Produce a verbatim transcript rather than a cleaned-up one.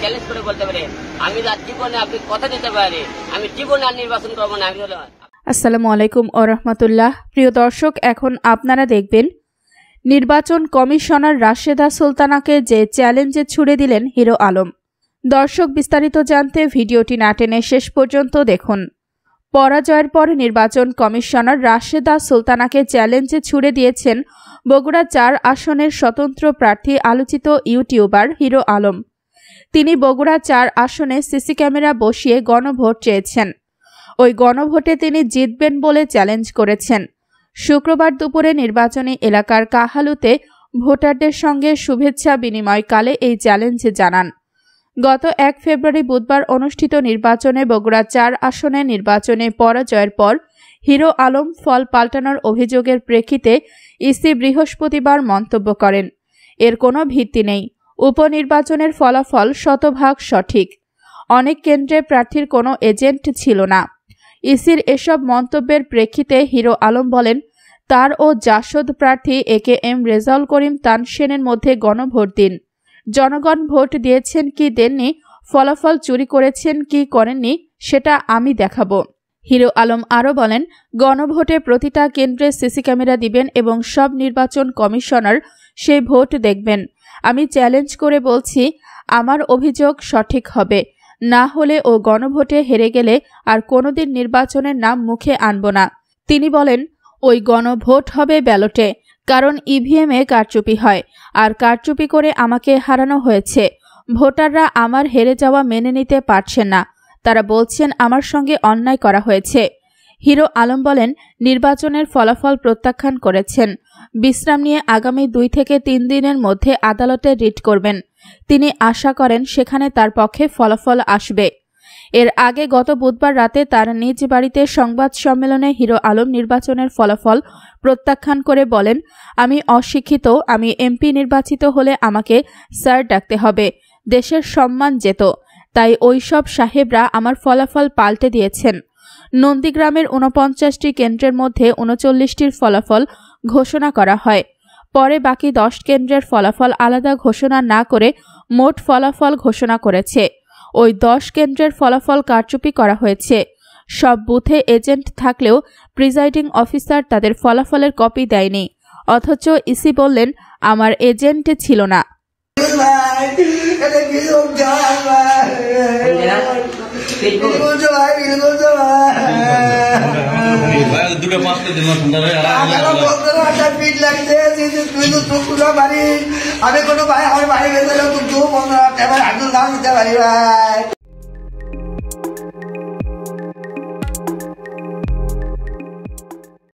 Challenge করে বলতে পারে আমি জীবনে আপনি কথা দিতে পারে আমি জীবনে আর নির্বাচন করবো না। আমি আসসালামু আলাইকুম ওয়া রাহমাতুল্লাহ। প্রিয় দর্শক, এখন আপনারা দেখবেন নির্বাচন কমিশনার রাশেদা সুলতানাকে যে চ্যালেঞ্জে ছুড়ে দিলেন হিরো আলম। দর্শক, বিস্তারিত জানতে ভিডিওটি না টেনে শেষ পর্যন্ত দেখুন। পরাজয়ের পর নির্বাচন কমিশনার রাশেদা সুলতানাকে চ্যালেঞ্জে ছুড়ে দিয়েছেন বগুড়া চার আসনের স্বতন্ত্র প্রার্থী আলোচিত ইউটিউবার হিরো আলম। তিনি বগুড়া চার আসনে সিসি ক্যামেরা বসিয়ে গণভোট চেয়েছেন। ওই গণভোটে তিনি জিতবেন বলে চ্যালেঞ্জ করেছেন। শুক্রবার দুপুরে নির্বাচনী এলাকার কাহালুতে ভোটারদের সঙ্গে শুভেচ্ছা বিনিময়কালে এই চ্যালেঞ্জ জানান। গত এক ফেব্রুয়ারি বুধবার অনুষ্ঠিত নির্বাচনে বগুড়া চার আসনে নির্বাচনে পরাজয়ের পর হিরো আলম ফল পাল্টানোর অভিযোগের প্রেক্ষিতে ইসি বৃহস্পতিবার মন্তব্য করেন, এর কোনো ভিত্তি নেই। উপনির্বাচনের ফলাফল শতভাগ সঠিক। অনেক কেন্দ্রে প্রার্থীর কোনো এজেন্ট ছিল না। ইসির এসব মন্তব্যের প্রেক্ষিতে হিরো আলম বলেন, তার ও জাসদ প্রার্থী এ কে এম রেজাউল করিম তানসেনের মধ্যে গণভোট দিন। জনগণ ভোট দিয়েছেন কি দেননি, ফলাফল চুরি করেছেন কি করেননি, সেটা আমি দেখাবো। হিরো আলম আরও বলেন, গণভোটে প্রতিটা কেন্দ্রে সিসি ক্যামেরা দিবেন এবং সব নির্বাচন কমিশনার সেই ভোট দেখবেন। আমি চ্যালেঞ্জ করে বলছি, আমার অভিযোগ সঠিক হবে, না হলে ও গণভোটে হেরে গেলে আর কোনোদিন নির্বাচনের নাম মুখে আনব না। তিনি বলেন, ওই গণভোট হবে ব্যালটে, কারণ ইভিএমে কারচুপি হয়, আর কারচুপি করে আমাকে হারানো হয়েছে। ভোটাররা আমার হেরে যাওয়া মেনে নিতে পারছেন না, তারা বলছেন আমার সঙ্গে অন্যায় করা হয়েছে। হিরো আলম বলেন, নির্বাচনের ফলাফল প্রত্যাখ্যান করেছেন। বিশ্রাম নিয়ে আগামী দুই থেকে তিন দিনের মধ্যে আদালতে রিট করবেন। তিনি আশা করেন সেখানে তার পক্ষে ফলাফল আসবে। এর আগে গত বুধবার রাতে তার নিজ বাড়িতে সংবাদ সম্মেলনে হিরো আলম নির্বাচনের ফলাফল প্রত্যাখ্যান করে বলেন, আমি অশিক্ষিত, আমি এমপি নির্বাচিত হলে আমাকে স্যার ডাকতে হবে, দেশের সম্মান যেত, তাই ওইসব সাহেবরা আমার ফলাফল পাল্টে দিয়েছেন। নন্দীগ্রামের ঊনপঞ্চাশটি কেন্দ্রের মধ্যে উনচল্লিশটির ফলাফল ঘোষণা করা হয়। পরে বাকি দশ কেন্দ্রের ফলাফল আলাদা ঘোষণা না করে মোট ফলাফল ঘোষণা করেছে। ওই দশ কেন্দ্রের ফলাফল কারচুপি করা হয়েছে। সব বুথে এজেন্ট থাকলেও প্রিজাইডিং অফিসার তাদের ফলাফলের কপি দেয়নি, অথচ ইসি বললেন আমার এজেন্ট ছিল না। আমি কোনো ভাই আমার বাড়ি গেলে